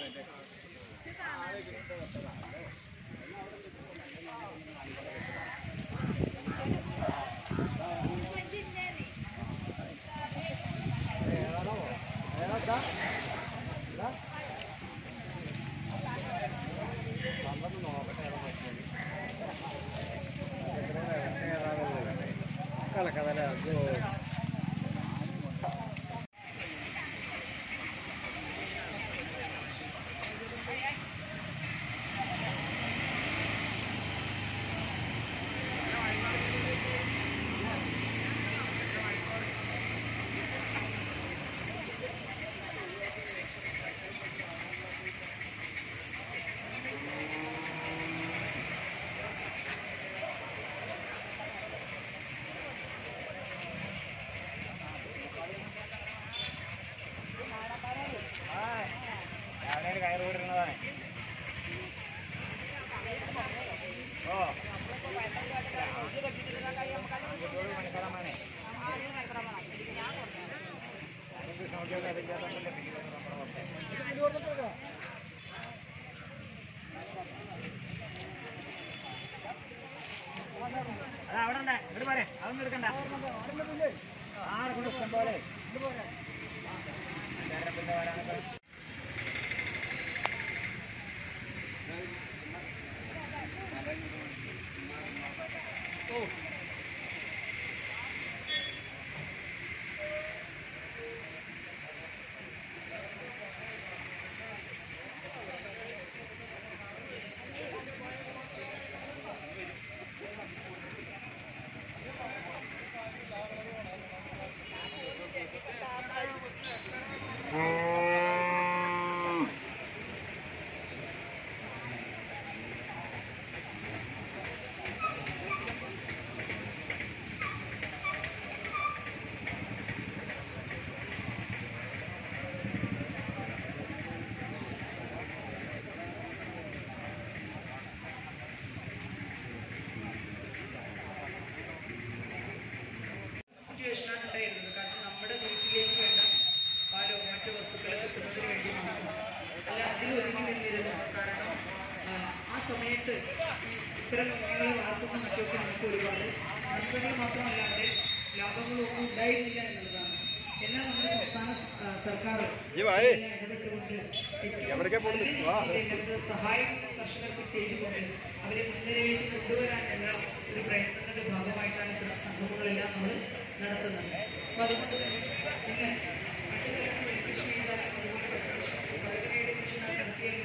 സഹായം കർഷകർക്ക് ചെയ്തുകൊണ്ട് അവരെ മുൻനിരയിലേക്ക് കൊണ്ടുവരാനുള്ള ഒരു പ്രയത്നത്തിന്റെ ഭാഗമായിട്ടാണ് ഇത്തരം സംഭവങ്ങളെല്ലാം നമ്മൾ നടത്തുന്നത്. അപ്പൊ അതുകൊണ്ട് തന്നെ ഇന്ന് മറ്റുതരത്തിൽ കൃഷി ചെയ്താലും അതുപോലെ പച്ചക്കറിയുടെ കൃഷി നടത്തിയാലും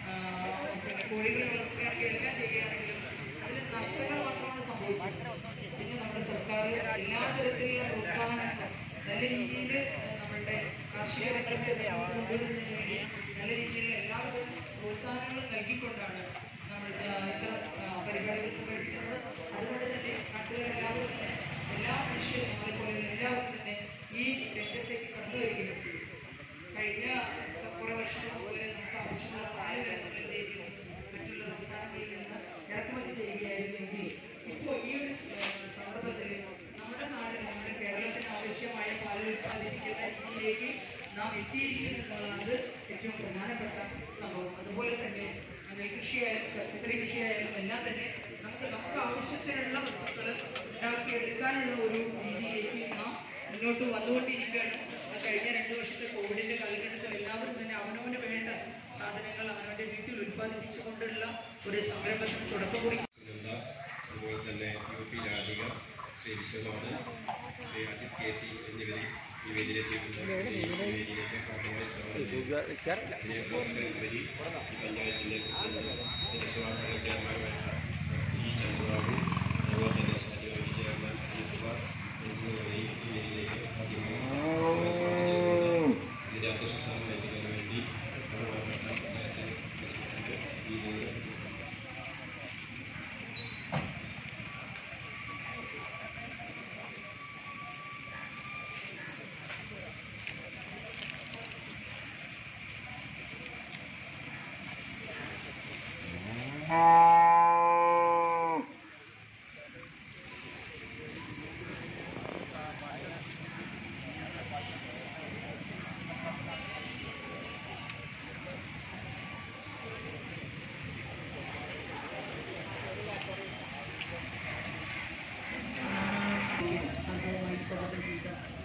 പിന്നെ കോഴികളെ വളർത്തുകയാണെങ്കിൽ എല്ലാം ചെയ്യുകയാണെങ്കിലും അതിൽ നഷ്ടങ്ങൾ മാത്രമാണ് സംഭവിച്ചത്. ഇന്ന് നമ്മുടെ സർക്കാർ എല്ലാ തരത്തിലുള്ള പ്രോത്സാഹനങ്ങളും നല്ല രീതിയിൽ നമ്മളുടെ കാർഷിക രംഗത്തെ കൊണ്ടുവരുന്നതിന് വേണ്ടി നല്ല രീതിയിലുള്ള എല്ലാവിധ പ്രോത്സാഹനങ്ങളും നൽകിക്കൊണ്ടാണ് നമ്മൾ ഇത്തരം പരിപാടികൾ സംഘടിപ്പിക്കുന്നത്. അതുകൊണ്ട് തന്നെ നാട്ടുകാരെല്ലാവരും തന്നെ എല്ലാ മനുഷ്യരും നമ്മളെപ്പോലെ എല്ലാവരും തന്നെ ഈ രംഗത്തേക്ക് കടന്നു വരികയും ചെയ്യും. കഴിഞ്ഞ കുറേ വർഷങ്ങൾക്ക് പോലെ നമുക്ക് ആവശ്യമുള്ള പാല് വരെ നമ്മൾ എന്ത് ചെയ്തിരുന്നു മറ്റുള്ള സംസ്ഥാനങ്ങളിൽ നിന്ന് ഇറക്കുമതി ചെയ്യുകയായിരുന്നെങ്കിൽ ഇപ്പോൾ ഈ ഒരു സന്ദർഭത്തിൽ നമ്മുടെ നാടിന് നമ്മുടെ കേരളത്തിന് ആവശ്യമായ പാല് ഉത്പാദിപ്പിക്കുന്ന രീതിയിലേക്ക് നാം എത്തിയിരിക്കുന്നത് ഏറ്റവും പ്രധാനപ്പെട്ട സംഭവം. അതുപോലെ തന്നെ നെൽകൃഷിയായാലും പച്ചക്കറി കൃഷിയായാലും എല്ലാം തന്നെ നമുക്ക് ആവശ്യത്തിനുള്ള വസ്തുക്കൾ ഉണ്ടാക്കിയെടുക്കാനുള്ള ഒരു രീതിയിലേക്ക് നാം മുന്നോട്ട് വന്നുകൊണ്ടിരിക്കുകയാണ്. കഴിഞ്ഞ 2 വർഷത്തെ കോവിഡിന്റെ കാലഘട്ടത്തിൽ എല്ലാവരും തന്നെ അവനവന് വേണ്ട സാധനങ്ങൾ അവനവന്റെ വീട്ടിൽ ഉത്പാദിപ്പിച്ചുകൊണ്ടുള്ള ഒരു സംരംഭത്തിന് തുടക്കം കുറിക്കും. അതുപോലെ തന്നെ UP രാധിക, ശ്രീ വിശ്വനാഥ്, ശ്രീ അജിത് KC എന്നിവർ ഈ വേദിയിലെത്തിയിട്ടുണ്ട്. ഈ വേദിയിലേക്ക് കാർഡിനൽ പഞ്ചായത്തിലെ പ്രസിഡന്റ് ചെയർമാനുമായിട്ട് ഈ ചന്ദ്രബാബു, അതുപോലെ തന്നെ സ്റ്റേറ്റ് ചെയർമാൻ അനിൽകുമാർ എന്നിവരെ ഈ വേദിയിലേക്ക് ഇതിന്റെ അധ്യക്ഷസ്ഥാനം വഹിക്കുന്നതിന് വേണ്ടി ഈ വേദിയിലേക്ക് ആഗ്രഹമായി സ്വാഗതം ചെയ്യുക.